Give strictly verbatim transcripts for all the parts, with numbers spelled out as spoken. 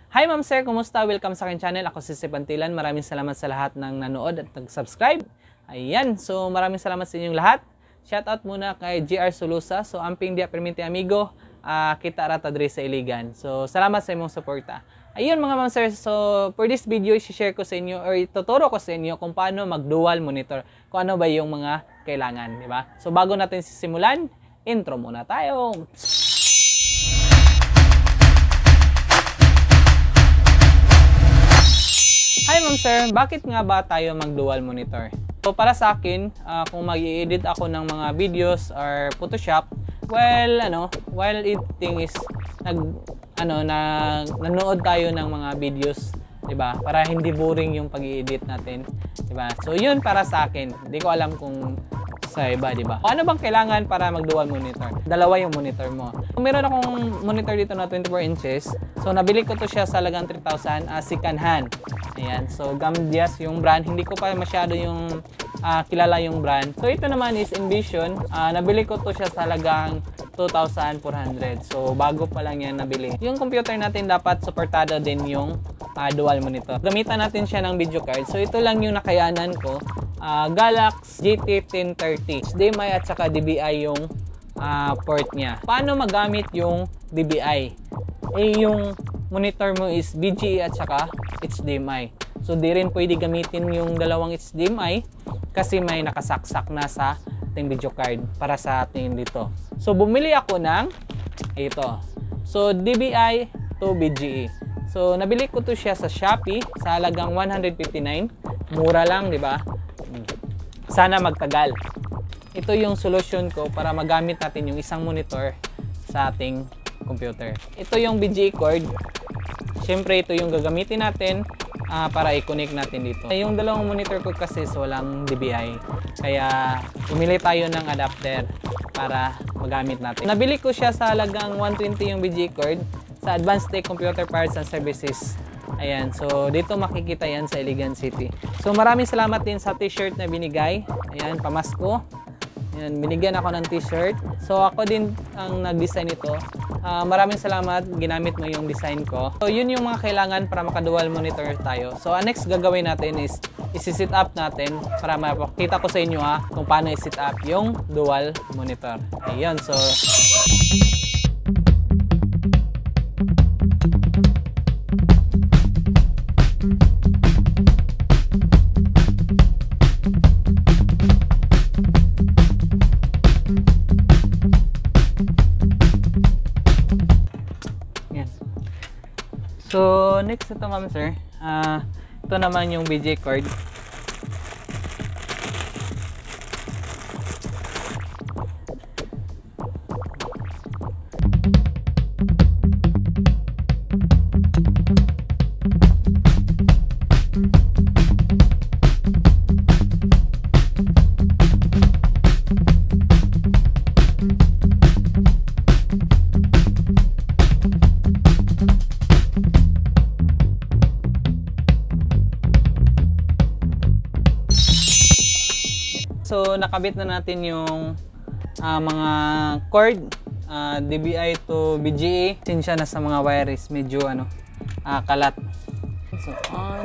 Hi ma'am sir, kumusta? Welcome sa akin channel. Ako si Sir Pantilan. Maraming salamat sa lahat ng nanood at nag-subscribe. Ayan, so maraming salamat sa inyong lahat. Shoutout muna kay G R Solusa. So amping dia permite amigo, uh, kita rata diri sa Iligan. So salamat sa imong suporta. Ayun mga ma'am sir, so for this video, i-share ko sa inyo or ituturo ko sa inyo kung paano mag-dual monitor. Kung ano ba yung mga kailangan, di ba? So bago natin sisimulan, intro muna tayo. Hi ma'am sir, bakit nga ba tayo mag-dual monitor? So para sa akin, uh, kung mag-i-edit ako ng mga videos or Photoshop, well, ano, while editing is nag ano na nanood tayo ng mga videos, 'di ba? Para hindi boring yung pag-i-edit natin, 'di ba? So 'yun para sa akin. Hindi ko alam kung sa iba, 'di ba? Ano bang kailangan para mag-dual monitor? Dalawa yung monitor mo. So, meron akong monitor dito na twenty-four inches. So nabili ko to siya sa halagang three thousand, uh, second hand. Ayan. So Gambias yung brand. Hindi ko pa masyado yung uh, kilala yung brand. So ito naman is Envision. Uh, nabili ko to siya sa halagang two thousand four hundred. So bago pa lang yan nabili. Yung computer natin dapat suportado din yung uh, dual monitor. Gamitan natin siya ng video card. So ito lang yung nakayanan ko. Uh, Galaxy G T ten thirty. H D M I at saka D V I yung uh, port niya. Paano magamit yung D V I? Eh yung monitor mo is V G A at saka H D M I. So di rin pwede gamitin yung dalawang H D M I kasi may nakasaksak na sa ating video card para sa ating dito. So bumili ako ng ito. So D V I to V G A. So nabili ko to siya sa Shopee sa halagang one hundred fifty-nine. Mura lang, di ba? Sana magtagal. Ito yung solution ko para magamit natin yung isang monitor sa ating computer. Ito yung V G A cord. Siyempre ito yung gagamitin natin uh, para i-connect natin dito. Yung dalawang monitor ko kasi is walang D V I. Kaya umili tayo ng adapter para magamit natin. Nabili ko siya sa halagang one twenty yung V G A cord sa Advanced Tech Computer Parts and Services. Ayan, so dito makikita yan sa Iligan City. So maraming salamat din sa t-shirt na binigay. Ayan, pamasko. Ayan, binigyan ako ng t-shirt. So ako din ang nag-design ito. Uh, maraming salamat, ginamit mo yung design ko. So yun yung mga kailangan para maka-dual monitor tayo. So ang next gagawin natin is isi-set up natin para mapakita ko sa inyo ha kung paano i-set up yung dual monitor. Ayan, so So, next ito ma'am sir, uh, ito naman yung V G A cord. So nakabit na natin yung uh, mga cord, uh, D V I to V G A. Sinsya na sa mga wires, medyo ano, uh, kalat. So on.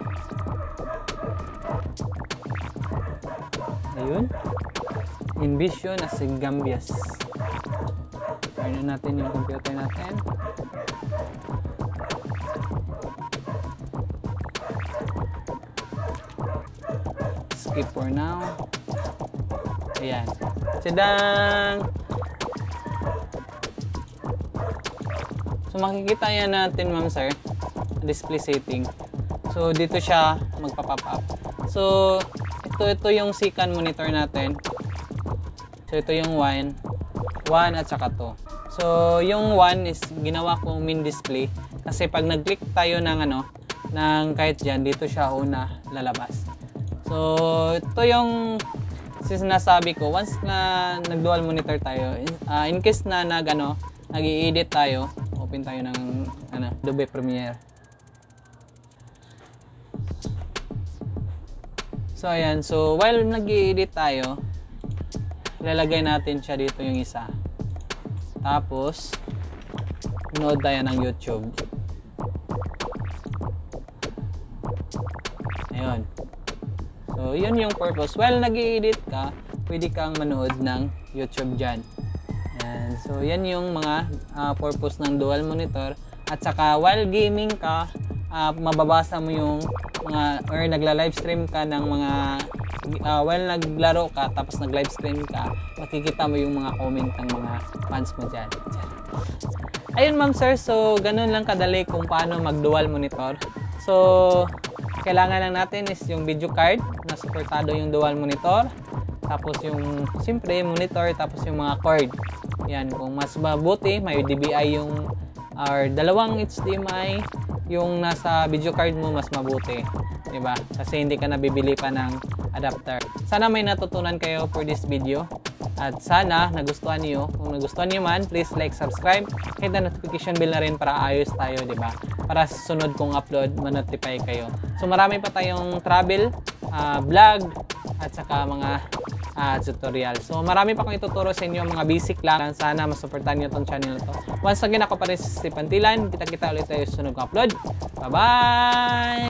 Ayun. Envision as Gambias. Turn na natin yung computer natin. Skip for now. Ayan. Tadang! So makikita yan natin ma'am sir, display setting. So dito siya magpa-pop up. So ito ito yung second monitor natin. So ito yung one, one at saka two. So yung one is ginawa kong main display kasi pag nag-click tayo ng ano, ng kahit diyan dito siya una lalabas. So ito yung sinasabi ko, once na nag-dual monitor tayo, uh, in case na nag ano, nag-i-edit tayo, open tayo ng ano, Adobe Premiere. So ayan, so while nag-i-edit tayo, ilalagay natin siya dito yung isa. Tapos, nood tayo ng YouTube. Ayun. So, yun yung purpose. While nag-i-edit ka, pwede kang manood ng YouTube dyan. Yan. So, yan yung mga uh, purpose ng dual monitor. At saka, while gaming ka, uh, mababasa mo yung mga, or nagla-livestream ka ng mga, uh, while naglaro ka, tapos nag-livestream ka, makikita mo yung mga comment ng mga fans mo dyan. Dyan. Ayun ma'am sir, so ganun lang kadali kung paano mag-dual monitor. So, kailangan lang natin is yung video card na suportado yung dual monitor. Tapos yung, siyempre, monitor, tapos yung mga cord. Yan, kung mas mabuti, may D V I yung, or dalawang H D M I, yung nasa video card mo, mas mabuti. Diba? Kasi hindi ka nabibili pa ng adapter. Sana may natutunan kayo for this video. At sana nagustuhan niyo. Kung nagustuhan niyo man, please like, subscribe, hit the notification bell na rin para ayos tayo, di ba? Para sa sunod kong upload, ma-notify kayo. So marami pa tayong travel, uh, vlog, at saka mga uh, tutorial. So marami pa akong ituturo sa inyo, mga basic lang. Sana masuportahan niyo tong channel na to. Once again, ako pa rin si Steve Pantilan. Kita-kita ulit tayo sa sunod kong upload. Bye-bye!